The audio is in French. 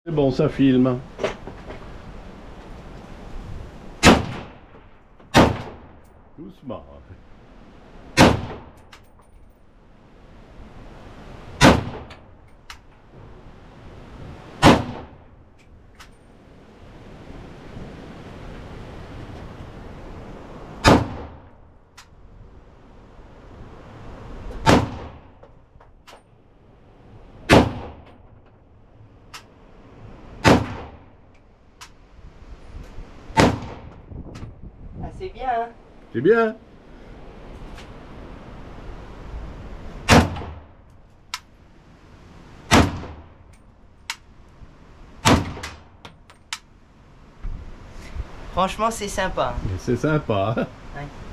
C'est bon, ça filme. Doucement. Ah, c'est bien, hein? C'est bien. Franchement, c'est sympa. C'est sympa. Ouais.